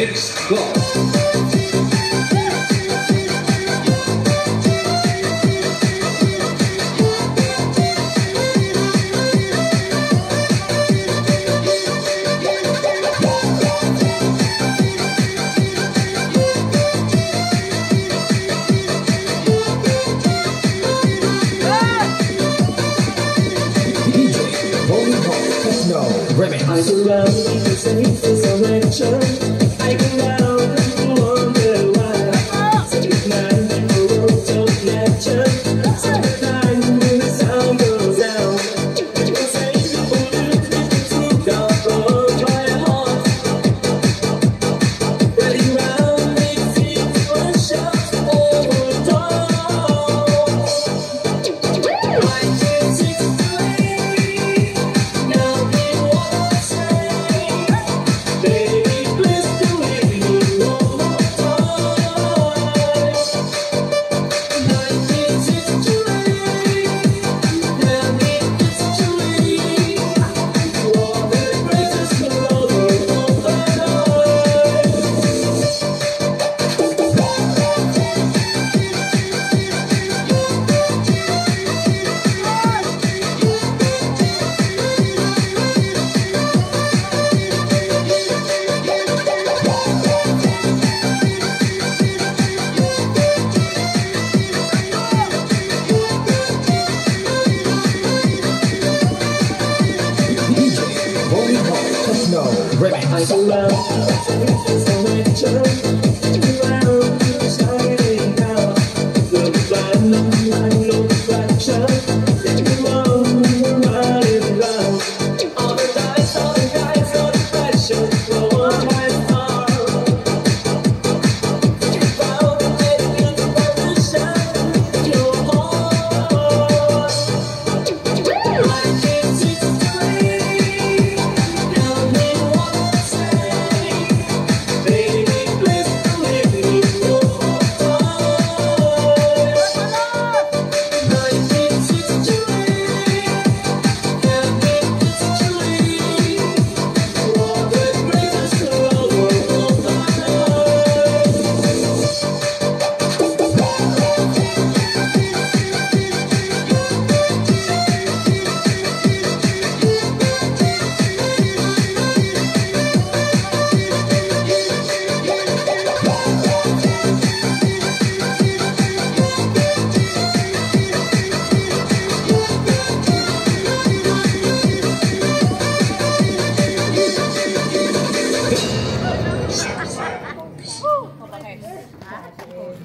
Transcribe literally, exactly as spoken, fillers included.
Mix Club. I go round the same selection. I go round and wonder why. Such a night in the world of nature. Such a night when the sound goes down. People say people look to down for my heart. Riding round makes it for a shot or dawn. I can't take away. Now they want to say, baby, please do it one more time. I can't take away. Now it's too late. You are the greatest lover of my life. D J Romel Techno Remix. I go round.